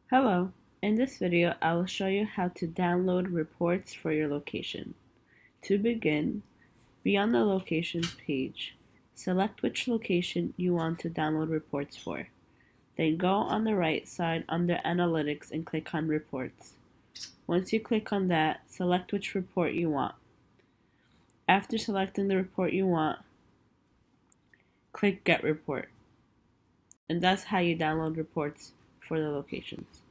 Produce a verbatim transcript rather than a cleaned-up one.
Hello, in this video I will show you how to download reports for your location. To begin, be on the locations page. Select which location you want to download reports for. Then go on the right side under Analytics and click on Reports. Once you click on that, select which report you want. After selecting the report you want, click Get Report. And that's how you download reports for the locations.